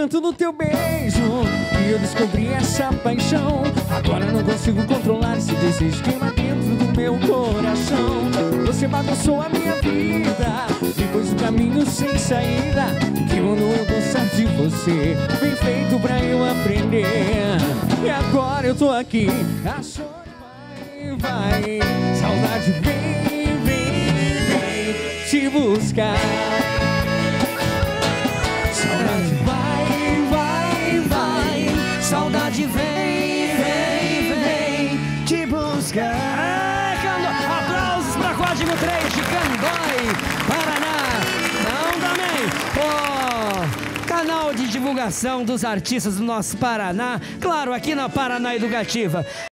tanto no teu beijo que eu descobri essa paixão. Agora não consigo controlar esse desejo que queima dentro do meu coração. Você bagunçou a minha vida, me pôs um caminho sem saída. Que quando eu gostar de você, bem feito pra eu aprender. E agora eu tô aqui, a sorte vai, saudade vem, vem te buscar. Saudade vai, saudade vem te buscar. Aplausos pra Código 3 de Candói, Paraná. Não também, canal de divulgação dos artistas do nosso Paraná. Claro, aqui na Paraná Educativa.